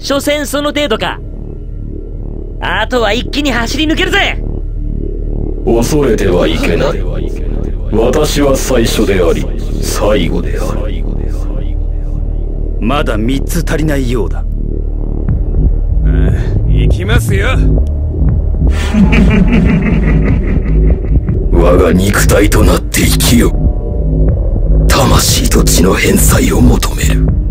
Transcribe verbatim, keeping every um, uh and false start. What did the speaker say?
所詮その程度か。あとは一気に走り抜けるぜ。 恐れてはいけない。私は最初であり最後である。 まだ三つ足りないようだ。 行きますよ。 我が肉体となって生きよ。魂と血の返済を求める。